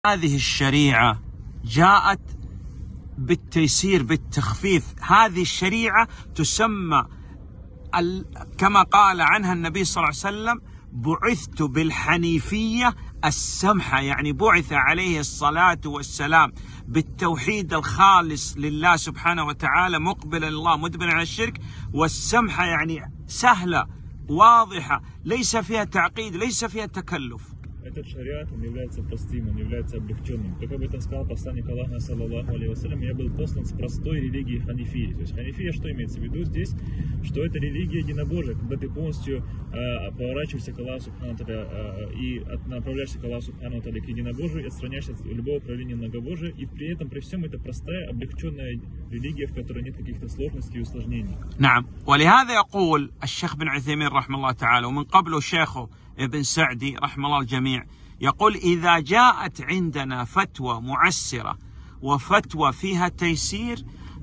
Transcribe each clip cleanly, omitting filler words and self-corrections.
هذه الشريعة جاءت بالتيسير بالتخفيف. هذه الشريعة تسمى كما قال عنها النبي صلى الله عليه وسلم: بعثت بالحنيفية السمحة، يعني بعث عليه الصلاة والسلام بالتوحيد الخالص لله سبحانه وتعالى، مقبلا الله مدبرا على الشرك، والسمحة يعني سهلة واضحة، ليس فيها تعقيد، лейса فيها تكلف. Этот шариат, он является простым, он является облегченным. Как об этом сказал посланник Аллаха, саллаллаху алейхи вассалям: я был послан с простой религией ханифии. То есть ханифия, что имеется в виду здесь? Что это религия единобожия, когда ты полностью поворачиваешься к Аллаху субхану тааля и направляешься к Аллаху субхану тааля, к единобожию, и отстраняешься от любого проявления многобожия, и при этом, при всем, это простая, облегченная религия, в которой нет каких-то сложностей и усложнений. نعم، ولهذا يقول الشيخ بن عثيمين رحمه الله تعالى، ومن قبله شيخه ابن سعدي رحمه الله الجميع، يقول: إذا جاءت عندنا فتوى معسرة وفتوى فيها تيسير،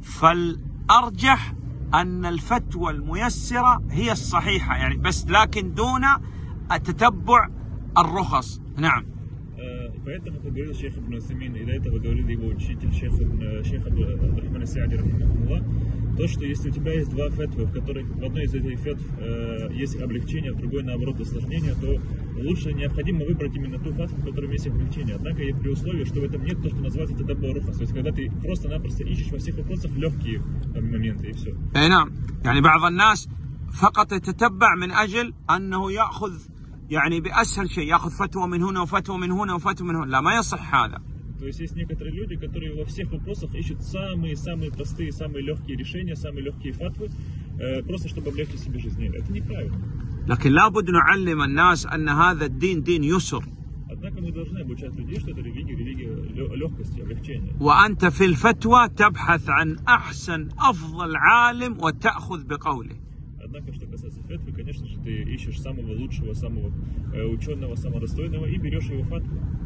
فالأرجح أن الفتوى الميسرة هي الصحيحة، يعني بس لكن دون التتبع الرخص. نعم. Поэтому, как говорил шейх Ибн Усаймин, и до этого говорил его учитель шейх Абдурахман ас-Саади, рахимахуллах, то, что если у тебя есть два фетвы, в которых в одной из этих фетв есть облегчение, в другой, наоборот, осложнение, то лучше необходимо выбрать именно ту фетву, в которой есть облегчение. Однако и при условии, что в этом нет то, что называется тадаббур рухас, то есть когда ты просто-напросто ищешь во всех вопросах легкие моменты, и все. نعم، يعني بعض الناس فقط يتتبع من أجل أنه يأخذ يعني بأسهل شيء، يأخذ فتوى من هنا وفتوى من هنا وفتوى من هنا. لا، ما يصح هذا. То есть есть некоторые люди, которые во всех вопросах ищут самые простые, самые легкие решения, самые легкие фатвы, просто чтобы облегчить себе жизнь. Это неправильно. لكن لابد نعلم الناس أن هذا الدين دين يسر. Однако мы должны обучать людей, что это религия легкости, облегчения. وأنت في الفتوى تبحث عن أحسن أفضل عالم وتأخذ بقوله. Однако, что касается фетвы, конечно же, ты ищешь самого лучшего, самого ученого, самого достойного и берешь его фатву.